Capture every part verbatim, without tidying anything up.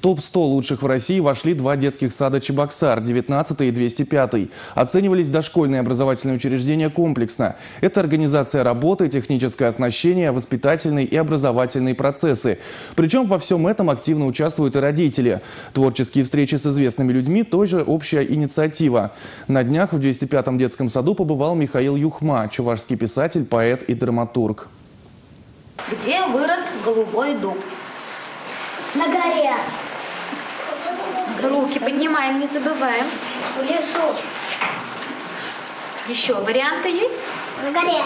топ сто лучших в России вошли два детских сада «Чебоксар» – девятнадцатый и двести пятый. Оценивались дошкольные образовательные учреждения комплексно. Это организация работы, техническое оснащение, воспитательные и образовательные процессы. Причем во всем этом активно участвуют и родители. Творческие встречи с известными людьми – тоже общая инициатива. На днях в двести пятом детском саду побывал Михаил Юхма, чувашский писатель, поэт и драматург. Где вырос голубой дуб? На горе. Руки поднимаем, не забываем. В лесу. Еще варианты есть? На горе.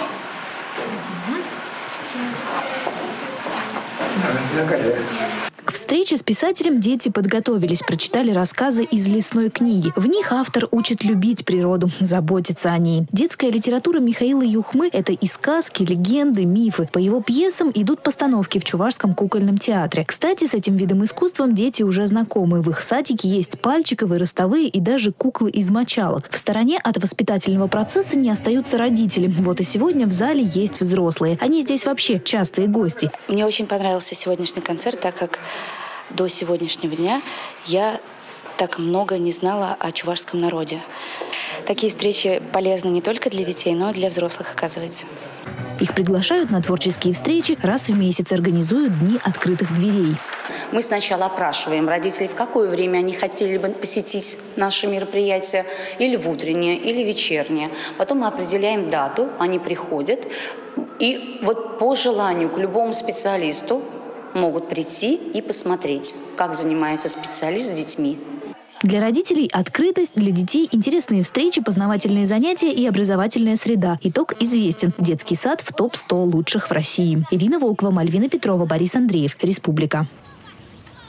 На горе. К встрече с писателем дети подготовились, прочитали рассказы из лесной книги. В них автор учит любить природу, заботиться о ней. Детская литература Михаила Юхмы – это и сказки, легенды, мифы. По его пьесам идут постановки в Чувашском кукольном театре. Кстати, с этим видом искусства дети уже знакомы. В их садике есть пальчиковые, ростовые и даже куклы из мочалок. В стороне от воспитательного процесса не остаются родители. Вот и сегодня в зале есть взрослые. Они здесь вообще частые гости. Мне очень понравился сегодняшний концерт, так как до сегодняшнего дня я так много не знала о чувашском народе. Такие встречи полезны не только для детей, но и для взрослых, оказывается. Их приглашают на творческие встречи, раз в месяц организуют дни открытых дверей. Мы сначала опрашиваем родителей, в какое время они хотели бы посетить наше мероприятие, или в утреннее, или вечернее. Потом мы определяем дату, они приходят, и вот по желанию к любому специалисту могут прийти и посмотреть, как занимается специалист с детьми. Для родителей открытость, для детей интересные встречи, познавательные занятия и образовательная среда. Итог известен. Детский сад в топ сто лучших в России. Ирина Волкова, Мальвина Петрова, Борис Андреев. Республика.